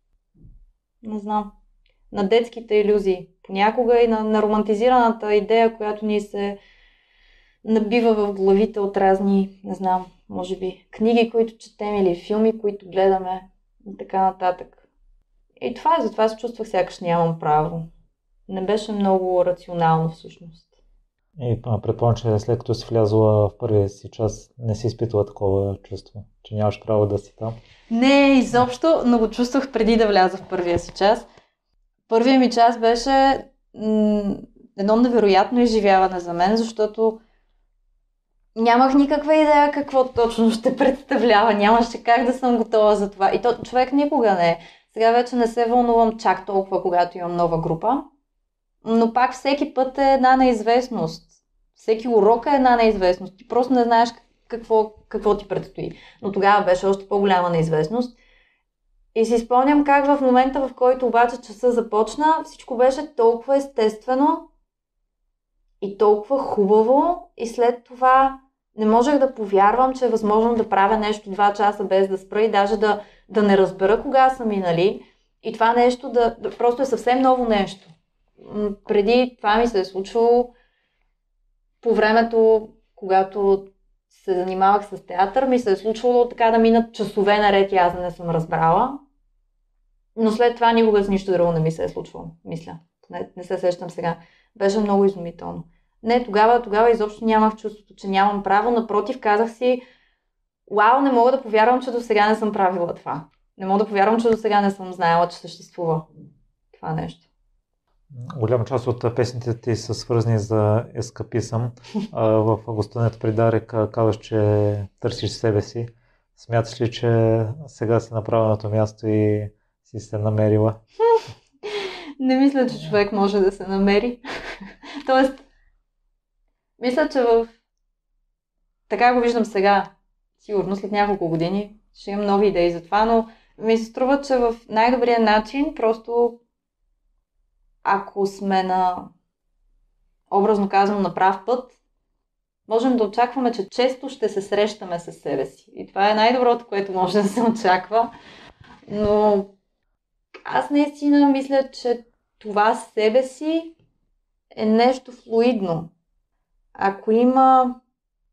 не знам, на детските илюзии. Понякога и на, на романтизираната идея, която ни се набива в главите от разни, не знам, може би книги, които четем или филми, които гледаме и така нататък. И това е, затова се чувствах сякаш нямам право. Не беше много рационално всъщност. И предполагам, че след като си влязла в първия си час, не си изпитала такова чувство, че нямаш право да си там? Не, изобщо, но го чувствах преди да вляза в първия си час. Първия ми час беше м- едно невероятно изживяване за мен, защото нямах никаква идея какво точно ще представлява. Нямаше как да съм готова за това. И то човек никога не е. Сега вече не се вълнувам чак толкова, когато имам нова група. Но пак всеки път е една неизвестност. Всеки урок е една неизвестност. Ти просто не знаеш какво, какво ти предстои. Но тогава беше още по-голяма неизвестност. И си спомням как в момента, в който обаче часа започна, всичко беше толкова естествено и толкова хубаво. И след това не можех да повярвам, че е възможно да правя нещо два часа без да спра и даже да, да не разбера кога са минали. И това нещо да, да просто е съвсем ново нещо. Преди това ми се е случвало по времето, когато се занимавах с театър, ми се е случвало така да минат часове наред и аз да не съм разбрала. Но след това никога с нищо друго не ми се е случвало, мисля. Не, не се сещам сега. Беше много изумително. Не, тогава, тогава изобщо нямах чувството, че нямам право. Напротив, казах си, вау, не мога да повярвам, че до сега не съм правила това. Не мога да повярвам, че до сега не съм знаела, че съществува това нещо. Голяма част от песните ти са свързани за ескапизъм. В гостуването при Дарик казваш, че търсиш себе си. Смяташ ли, че сега си на правилното място и си се намерила? Не мисля, че човек може да се намери. Тоест, мисля, че в... така го виждам сега. Сигурно след няколко години ще имам нови идеи за това, но ми се струва, че в най-добрия начин просто ако сме на, образно казано, на прав път, можем да очакваме, че често ще се срещаме с себе си. И това е най-доброто, което може да се очаква. Но аз наистина мисля, че това себе си е нещо флуидно. Ако има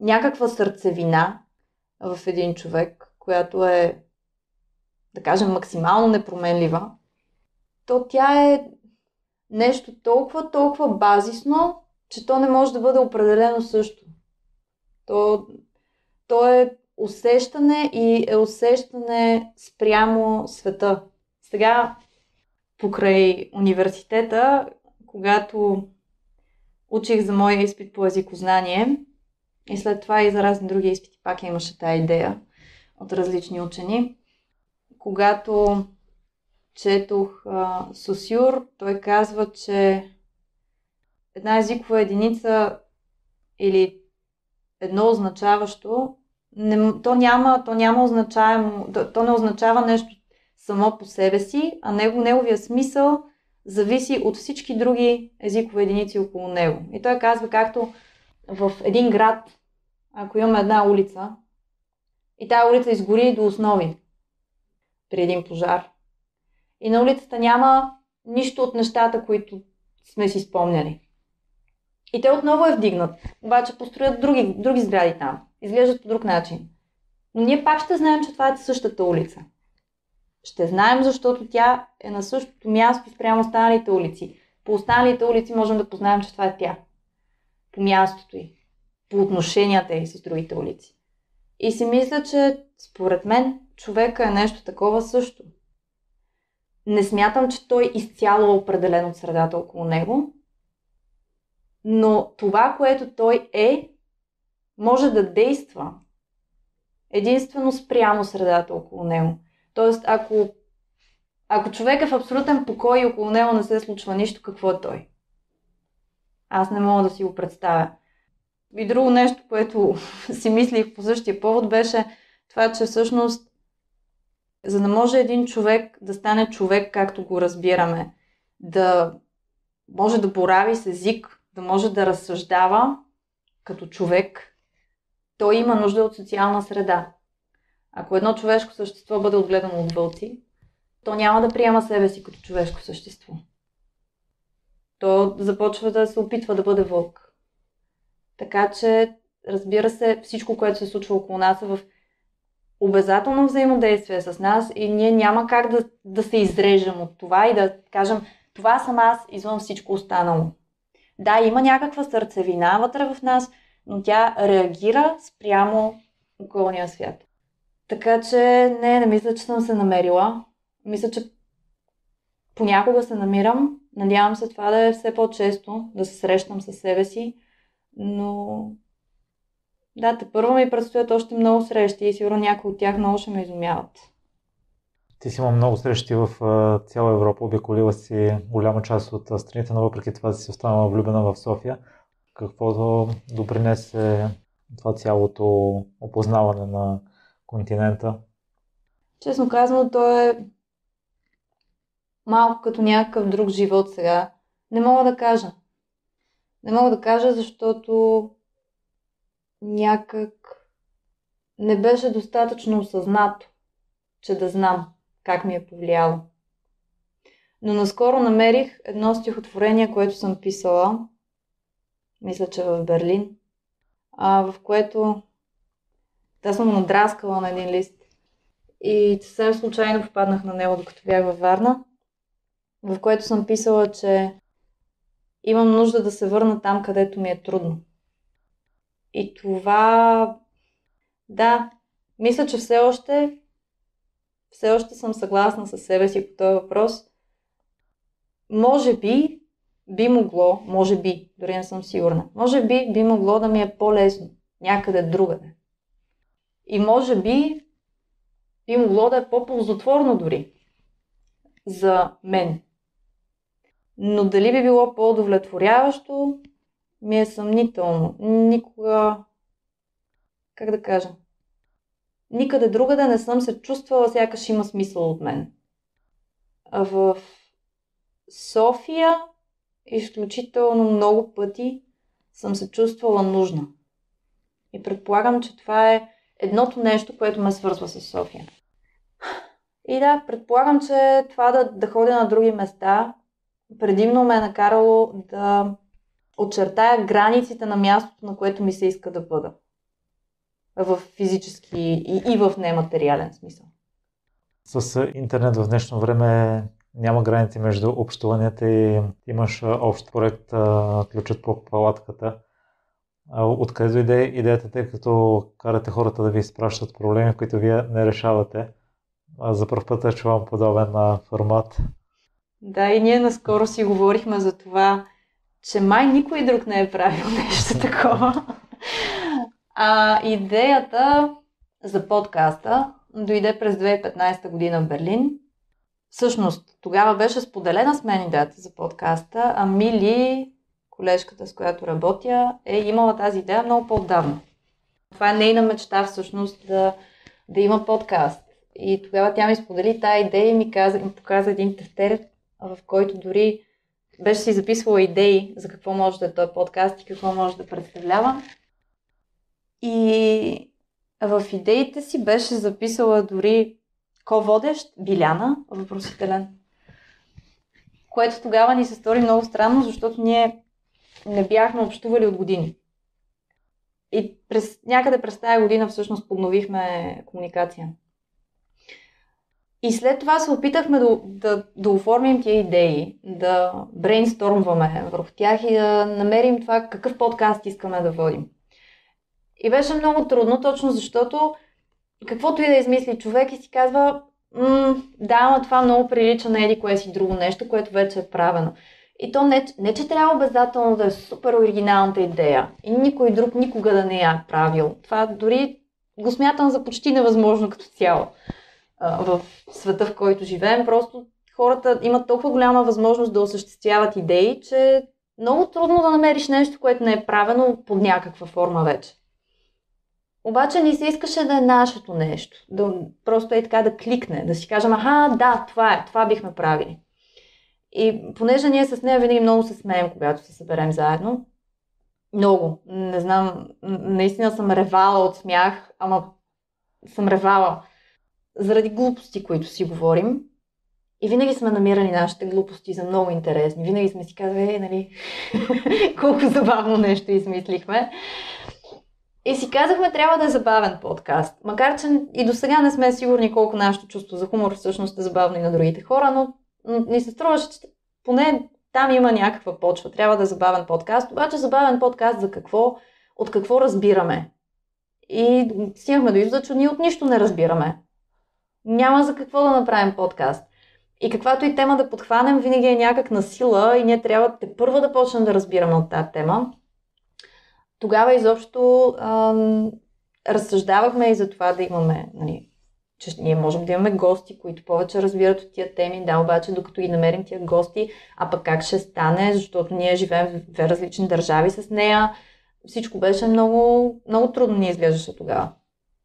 някаква сърцевина в един човек, която е, да кажем, максимално непроменлива, то тя е нещо толкова, толкова базисно, че то не може да бъде определено също. То, то е усещане и е усещане спрямо света. Сега, покрай университета, когато учих за моя изпит по езикознание и след това и за разни други изпити пак имаше тая идея от различни учени, когато четох а, Сосюр, той казва, че една езикова единица или едно означаващо, не, то, няма, то, няма означаемо, то, то не означава нещо само по себе си, а него, неговия смисъл зависи от всички други езикови единици около него. И той казва, както в един град, ако имаме една улица и тая улица изгори до основи при един пожар, и на улицата няма нищо от нещата, които сме си спомняли. И те отново е вдигнат, обаче построят други, други сгради там. Изглеждат по друг начин. Но ние пак ще знаем, че това е същата улица. Ще знаем, защото тя е на същото място спрямо останалите улици. По останалите улици можем да познаем, че това е тя. По мястото й. По отношенията й с другите улици. И си мисля, че според мен човека е нещо такова също. Не смятам, че той изцяло е определен от средата около него, но това, което той е, може да действа единствено спрямо средата около него. Тоест, ако, ако човек е в абсолютен покой и около него не се случва нищо, какво е той? Аз не мога да си го представя. И друго нещо, което си мислих по същия повод, беше това, че всъщност за да може един човек да стане човек, както го разбираме, да може да борави с език, да може да разсъждава като човек, той има нужда от социална среда. Ако едно човешко същество бъде отгледано от вълци, то няма да приема себе си като човешко същество. То започва да се опитва да бъде вълк. Така че, разбира се, всичко, което се случва около нас е в обязателно взаимодействие с нас и ние няма как да, да се изрежем от това и да кажем, това съм аз извън всичко останало. Да, има някаква сърцевина вътре в нас, но тя реагира спрямо околния свят. Така че не, не мисля, че съм се намерила. Мисля, че понякога се намирам. Надявам се това да е все по-често, да се срещам със себе си. Но да, тепърва ми предстоят още много срещи и сигурно някои от тях много ще ме изумяват. Ти си има много срещи в цяла Европа, обиколила си голяма част от страните, но въпреки това си останала влюбена в София. Какво допринесе това цялото опознаване на континента? Честно казано, то е малко като някакъв друг живот сега. Не мога да кажа. Не мога да кажа, защото някак не беше достатъчно осъзнато, че да знам как ми е повлияло. Но наскоро намерих едно стихотворение, което съм писала, мисля, че в Берлин, а, в което аз съм надраскала на един лист и съвсем случайно попаднах на него, докато бях във Варна, в което съм писала, че имам нужда да се върна там, където ми е трудно. И това, да, мисля, че все още, все още съм съгласна със себе си по този въпрос. Може би, би могло, може би, дори не съм сигурна, може би би могло да ми е по-лесно някъде другаде. И може би би могло да е по-ползотворно дори за мен. Но дали би било по-удовлетворяващо, ми е съмнително. Никога, как да кажа, никъде другаде не съм се чувствала, сякаш има смисъл от мен. А в София изключително много пъти съм се чувствала нужна. И предполагам, че това е едното нещо, което ме свързва с София. И да, предполагам, че това да, да ходя на други места предимно ме е накарало да очертая границите на мястото, на което ми се иска да бъда. в физически и, и в нематериален смисъл. С интернет в днешно време няма граници между общуванията и имаш общ проект "Ключът по палатката". Откъде дойде идеята, тъй като карате хората да ви изпращат проблеми, които вие не решавате? За първ път чувам подобен формат. Да, и ние наскоро си говорихме за това, че май никой друг не е правил нещо такова. А идеята за подкаста дойде през две хиляди и петнадесета година в Берлин. Всъщност, тогава беше споделена с мен идеята за подкаста, а Мили, колежката, с която работя, е имала тази идея много по-отдавна. Това е нейна мечта всъщност да, да има подкаст. И тогава тя ми сподели тази идея и ми, каза, ми показа един тефтер, в който дори беше си записвала идеи за какво може да е този подкаст и какво може да представлява. И в идеите си беше записала дори ко-водещ, Биляна, въпросителен. Което тогава ни се стори много странно, защото ние не бяхме общували от години. И през, някъде през тази година всъщност подновихме комуникация. И след това се опитахме да, да, да оформим тия идеи, да брейнстормваме върху тях и да намерим това какъв подкаст искаме да водим. И беше много трудно, точно защото каквото и да измисли човек и си казва, да, ама това много прилича на еди кое си друго нещо, което вече е правено. И то не, не че трябва обязателно да е супер оригиналната идея и никой друг никога да не я правил. Това дори го смятам за почти невъзможно като цяло в света, в който живеем. Просто хората имат толкова голяма възможност да осъществяват идеи, че е много трудно да намериш нещо, което не е правено под някаква форма вече. Обаче ни се искаше да е нашето нещо. Да, просто е така да кликне, да си кажем, аха, да, това е, това бихме правили. И понеже ние с нея винаги много се смеем, когато се съберем заедно. Много. Не знам, наистина съм ревала от смях, ама съм ревала заради глупости, които си говорим. И винаги сме намирали нашите глупости за много интересни. Винаги сме си казвали, нали, колко забавно нещо измислихме. И си казахме, трябва да е забавен подкаст. Макар че и до сега не сме сигурни колко нашето чувство за хумор всъщност е забавно и на другите хора, но ни се струваше, че поне там има някаква почва. Трябва да е забавен подкаст. Обаче забавен подкаст за какво? От какво разбираме? И стигнахме до извода, че ние от нищо не разбираме. Няма за какво да направим подкаст. И каквато и тема да подхванем, винаги е някак на сила и ние трябва тепърва да почнем да разбираме от тази тема. Тогава изобщо ам, разсъждавахме и за това да имаме, нали, че ние можем да имаме гости, които повече разбират от тия теми, да, обаче докато ги намерим тия гости, а пък как ще стане, защото ние живеем в две различни държави с нея, всичко беше много, много трудно ни изглеждаше тогава.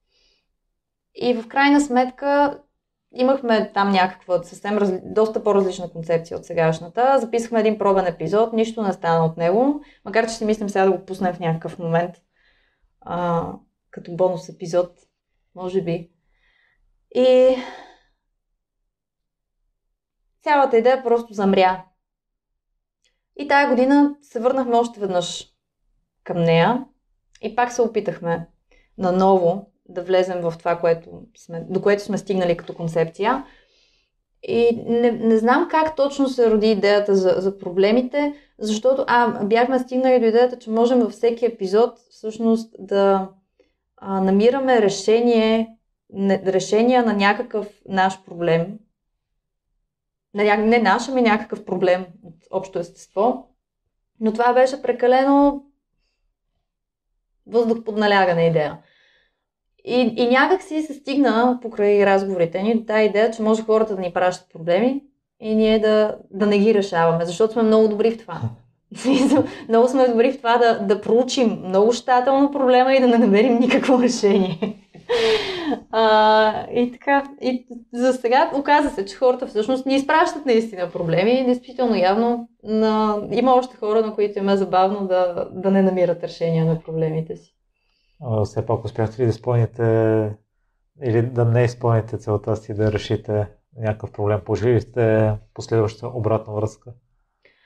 И в крайна сметка имахме там някаква съвсем разли... доста по-различна концепция от сегашната. Записахме един пробен епизод, нищо не стана от него, макар че си мислим сега да го пуснем в някакъв момент а, като бонус епизод, може би. И цялата идея просто замря. И тая година се върнахме още веднъж към нея и пак се опитахме наново да влезем в това, което сме, до което сме стигнали като концепция. И не, не знам как точно се роди идеята за, за проблемите, защото а, бяхме стигнали до идеята, че можем във всеки епизод всъщност да а, намираме решение, не, решение на някакъв наш проблем. Не, не наш, ами някакъв проблем от общо естество. Но това беше прекалено въздух под налягане идея. И, и някак си се стигна покрай разговорите ни до тази идея, че може хората да ни пращат проблеми и ние да, да не ги решаваме, защото сме много добри в това. Много сме добри в това да, да проучим много щателно проблема и да не намерим никакво решение. А, и така, и за сега оказа се, че хората всъщност ни изпращат наистина проблеми. Действително явно на... има още хора, на които им е забавно да, да не намират решения на проблемите си. Все пак успяхте ли да изпълните или да не изпълните целта си да решите някакъв проблем? Пожили сте последваща обратна връзка?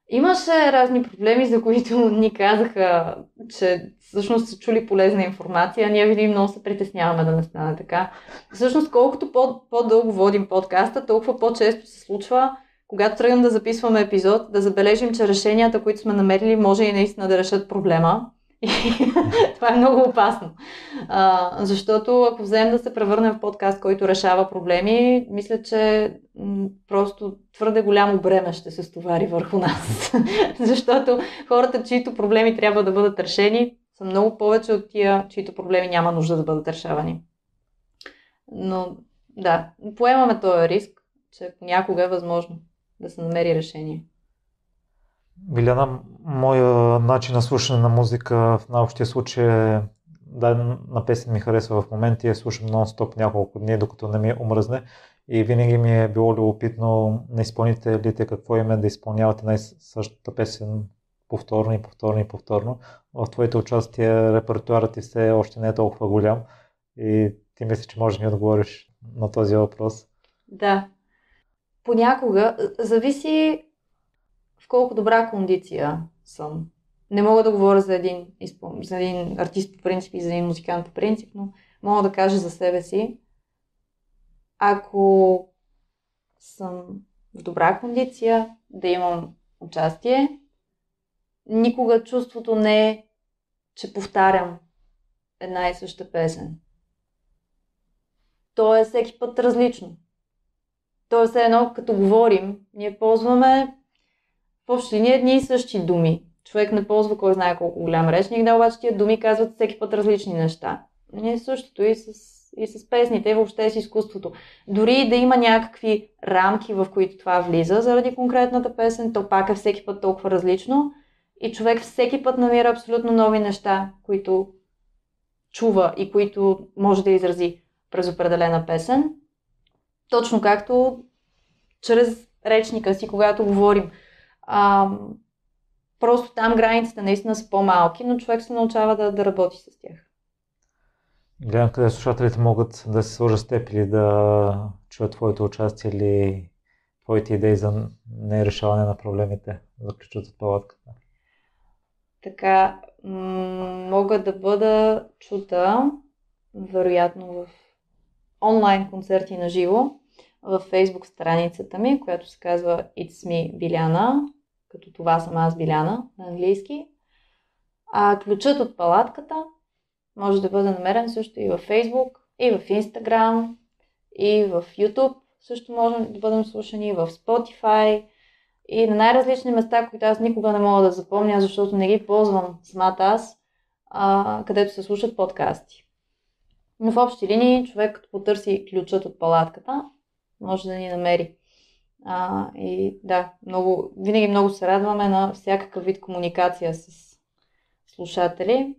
Имаше разни проблеми, за които ни казаха, че всъщност са чули полезна информация. Ние винаги много се притесняваме да не стане така. Всъщност, колкото по- по-дълго водим подкаста, толкова по-често се случва, когато тръгнем да записваме епизод, да забележим, че решенията, които сме намерили, може и наистина да решат проблема. И това е много опасно. А, защото ако вземем да се превърнем в подкаст, който решава проблеми, мисля, че м- просто твърде голямо бреме ще се стовари върху нас. Защото хората, чието проблеми трябва да бъдат решени, са много повече от тия, чието проблеми няма нужда да бъдат решавани. Но да, поемаме този риск, че понякога е възможно да се намери решение. Виляна, моя начин на слушане на музика в най-общия случай е, да, на песен ми харесва в момента и я слушам нон-стоп няколко дни, докато не ми омръзне. И винаги ми е било любопитно на изпълнителите какво им е да изпълняват една и същата песен повторно и повторно и повторно. В твоите участия репертуарът ти все още не е толкова голям и ти мисля, че можеш да ми отговориш на този въпрос. Да. Понякога зависи в колко добра кондиция съм. Не мога да говоря за един, изпъл... за един артист по принцип и за един музикант по принцип, но мога да кажа за себе си. Ако съм в добра кондиция, да имам участие, никога чувството не е, че повтарям една и съща песен. То е всеки път различно. То е все едно, като говорим, ние ползваме в общи линии едни и същи думи. Човек не ползва кой знае колко голям речник, да, обаче тия думи казват всеки път различни неща. Ние същото и с, и с песните, и въобще с изкуството. Дори да има някакви рамки, в които това влиза заради конкретната песен, то пак е всеки път толкова различно и човек всеки път намира абсолютно нови неща, които чува и които може да изрази през определена песен. Точно както чрез речника си, когато говорим. А, просто там границите наистина са по-малки, но човек се научава да, да работи с тях. Гледам къде слушателите могат да се свържат с теб или да чуят твоето участие или твоите идеи за нерешаване на проблемите, за ключът от палатката. Така, м- мога да бъда чута, вероятно в онлайн концерти на живо, в Facebook страницата ми, която се казва It's Me Биляна, като това съм аз Биляна на английски. А ключът от палатката може да бъде намерен също и в Facebook, и в Instagram, и в YouTube. Също можем да бъдем слушани в Spotify и на най-различни места, които аз никога не мога да запомня, защото не ги ползвам самата аз, а, където се слушат подкасти. Но в общи линии, човек като потърси ключът от палатката, може да ни намери. А, и да, много, винаги много се радваме на всякакъв вид комуникация с слушатели.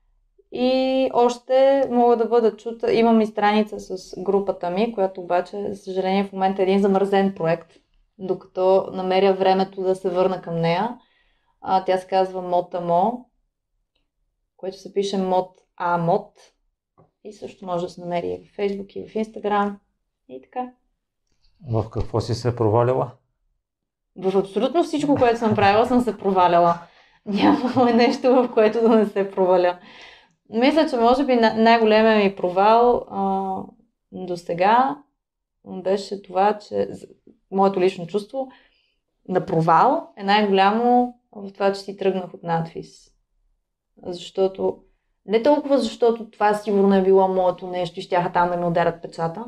И още мога да бъда чута. Имам и страница с групата ми, която обаче, за съжаление, в момента е един замразен проект, докато намеря времето да се върна към нея. А, тя се казва Мотамо, което се пише Мот А Мот. И също може да се намери и в Facebook, и в Instagram. И така. В какво си се провалила? В абсолютно всичко, което съм правила, съм се проваляла. Няма нещо, в което да не се проваля. Мисля, че може би най-големият ми провал а, до сега беше това, че моето лично чувство на провал е най-голямо в това, че си тръгнах от надвис. Защото, не толкова защото това сигурно е било моето нещо и щяха там да ми ударят печата,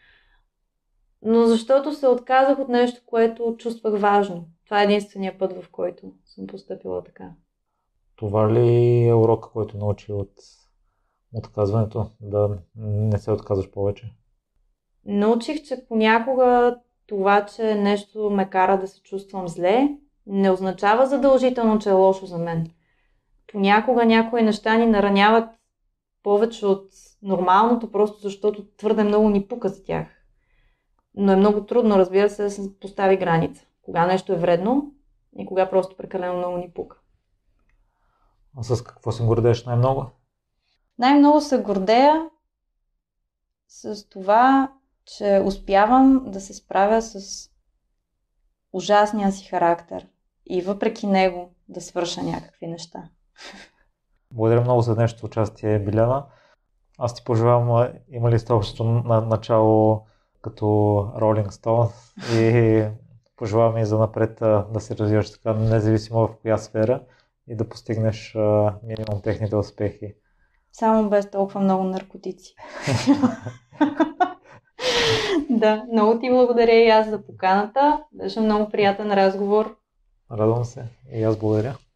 но защото се отказах от нещо, което чувствах важно. Това е единствения път, в който съм постъпила така. Това ли е урока, който научи от отказването, да не се отказваш повече? Научих, че понякога това, че нещо ме кара да се чувствам зле, не означава задължително, че е лошо за мен. Понякога някои неща ни нараняват повече от нормалното, просто защото твърде много ни пука за тях. Но е много трудно, разбира се, да се постави граница. Кога нещо е вредно и кога просто прекалено много ни пука. А с какво се гордееш най-много? Най-много се гордея с това, че успявам да се справя с ужасния си характер и въпреки него да свърша някакви неща. Благодаря много за днешното участие, Биляна. Аз ти пожелавам, има ли сте общото на начало като Rolling Stones и пожелавам и за напред да се развиваш така, независимо в коя сфера и да постигнеш минимум техните успехи. Само без толкова много наркотици. Да, много ти благодаря и аз за поканата. Беше много приятен разговор. Радвам се. И аз благодаря.